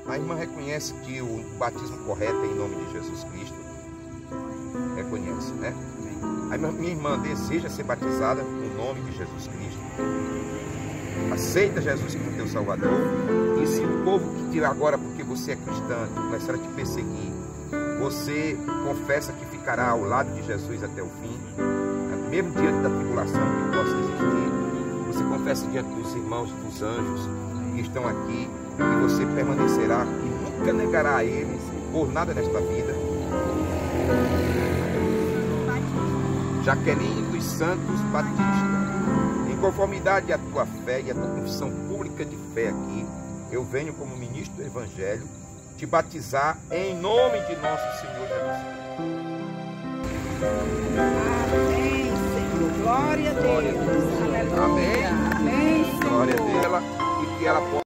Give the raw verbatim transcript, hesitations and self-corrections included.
A irmã reconhece que o batismo correto é em nome de Jesus Cristo? Reconhece, né? A minha irmã deseja ser batizada no nome de Jesus Cristo. Aceita Jesus como teu Salvador. E se o povo que tira agora, porque você é cristã, começar a te perseguir, você confessa que ficará ao lado de Jesus até o fim, mesmo diante da tribulação que possa existir, você confessa diante dos irmãos, dos anjos que estão aqui, que você permanecerá e nunca negará a eles por nada nesta vida. Jaqueline dos Santos Batista, em conformidade à tua fé e à tua confissão pública de fé aqui, eu venho como ministro do Evangelho te batizar em nome de nosso Senhor Jesus Cristo. Amém, Senhor. Glória a Deus. Glória a Deus. Amém. Amém, Senhor. Glória a dela e que ela possa